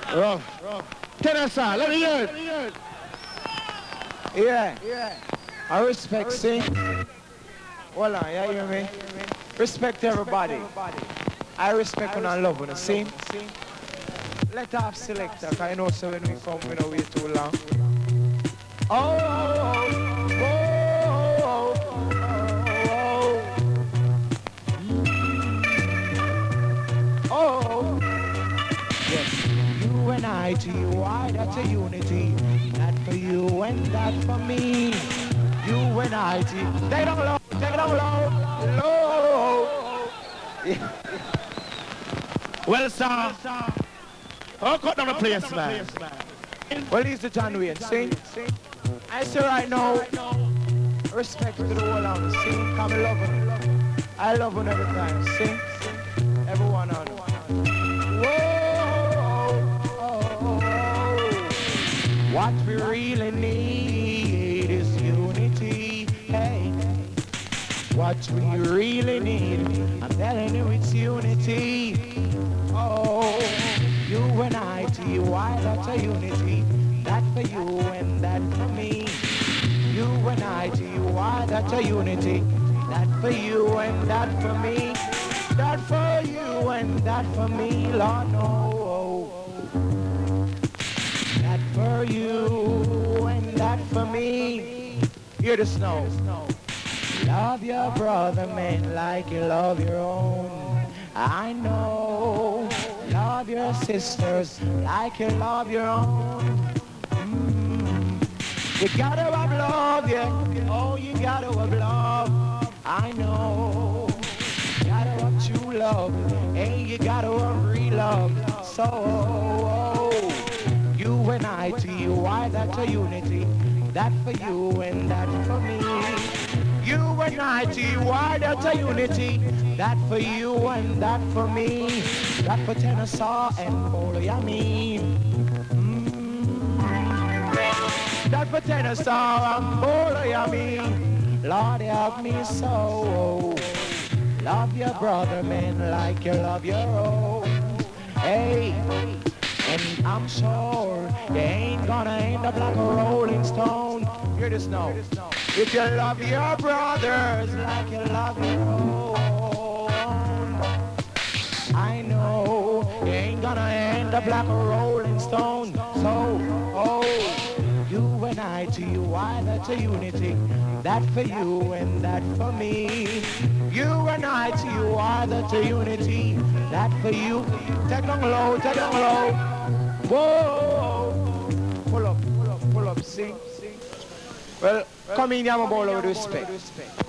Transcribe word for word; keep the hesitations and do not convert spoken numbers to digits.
Rough. Tennessee, let me hear it. Yeah. Yeah. I respect, see? Hold on, you hear me? Respect everybody. I respect and I love when I see? Let off selector, cause I know so when we come, we don't wait too long. Oh, oh, oh, oh, oh, oh. Yes, you and I to you, why that's a unity. That for you and that for me. You and I to you. Take it on low, take it on low, low. Yeah. Well, sir. Oh, cut down the place, man. Well, he's the John Wayne, see? I say right now, respect to the whole of the scene, come love him. I love him every time, see? Everyone on. Whoa, what we really need is unity, hey. What we really need, I'm telling you it's unity. Oh, you and I, T Y, that's a unity. That for you and that for me. You and I, T Y, that's a unity. That for you and that for me. That for you and that for me, Lord, no. That for you and that for me. Hear the snow. Love your brother, man, like you love your own. I know. Love your sisters like you love your own. Mm. You gotta have love, yeah. Oh, you gotta have love. I know. You gotta have true love. Hey, you gotta have real love. So, oh, oh. You and I to you, why that's a unity. That for you and that for me. You and I to you, why that's a unity. That for you and that for me. That for Tennessee and Bolo, I mean. Mm. That for Tennessee and Bolo, I mean. Lord help me so. Love your brother, man, like you love your own. Hey, and I'm sure you ain't gonna end up like a rolling stone. Hear this now. If you love your brothers like you love your own, I know you ain't gonna end up like a rolling stone. So, oh, you and I to you, why that's a unity. That for you and that for me. You and I to you, why that's a unity. That for you. Take it on low, take it on low. Whoa, pull up, pull up, pull up, sing. Well, come in here, I'm a ball with respect.